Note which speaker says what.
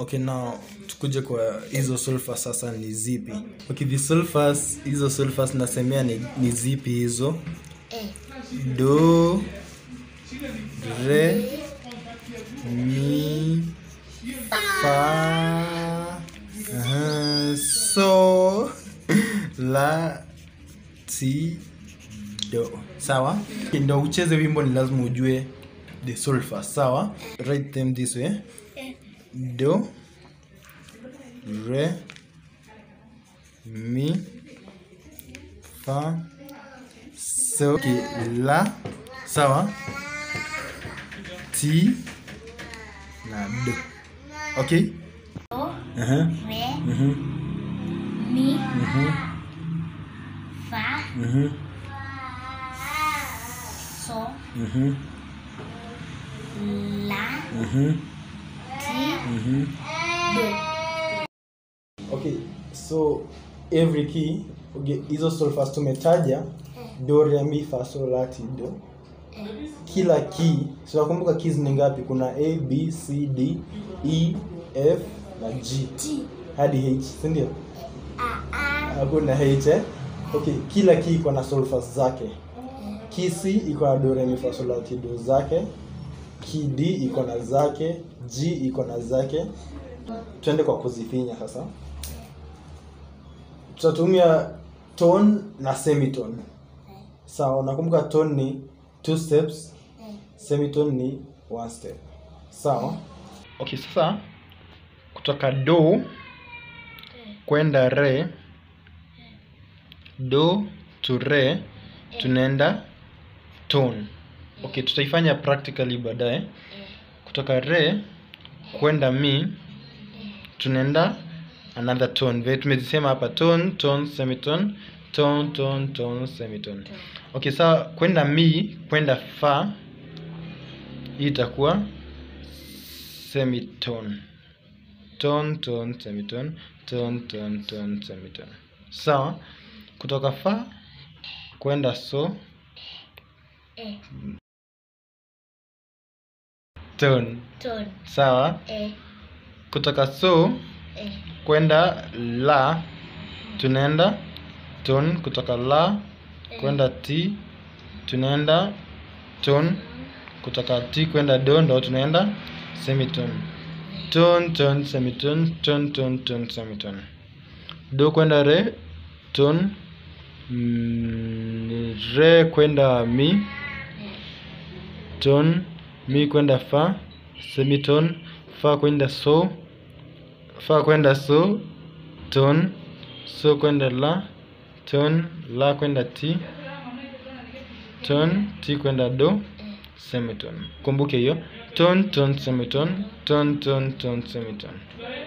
Speaker 1: Okay, now tukuje kwa hizo solfas sasa ni zipi? Okay, the solfas, hizo solfas nasemea ni zipi hizo? Do, re, mi, fa, so, la, ti, do. Sawa? Ndio ucheze wimbo ni lazima ujue the solfas. Sawa? Write them this way. Do, re, mi, fa, so. Okay, la. Sawa? Ti na do. Okay?
Speaker 2: Do, re, mi, fa, so, la, ti, do.
Speaker 1: Okay, so every key, okay, hizo solfas tumetaja, do, re, mi, fa, so, la, ti, do. Kila key, so nakumbuka keys ni ngapi? Kuna A, B, C, D, E, F na G hadi H, si ndio? Hakuna H eh? Okay, kila key iko na solfas zake. Key C iko na do, re, mi, fa, so, la, ti, do zake. Key D iko na zake, G iko na zake. Tuende kwa kuzifinya sasa. Tutatumia tone na semitone. Sawa, nakumbuka tone ni 2 steps, semitone ni 1 step. Sawa? Okay, sasa kutoka do kwenda re, do to re tunaenda tone. Okay, tutaifanya practically baadaye. Kutoka re kwenda mi tunaenda another tone. Vile tumezisema hapa tone, tone, semitone, tone, tone, tone, semitone. Okay, sawa, kwenda mi kwenda fa hii itakuwa semitone. Tone, tone, semitone, tone, tone, tone, semitone. Sawa, kutoka fa kwenda so tone. Sawa, kutoka so kwenda la tunaenda tone. Kutoka la kwenda ti tunaenda tone. Kutoka ti kwenda do ndo tunaenda semitone. Tone, tone, semitone, tone, tone, tone, semitone. Do kwenda re tone, re kwenda mi tone, mi kwenda fa semitone, fa kwenda so, fa kwenda so tone, so kwenda la tone, la kwenda ti tone, ti kwenda do semitone. Kumbuke hiyo tone, tone, semitone, tone, tone, tone, semitone.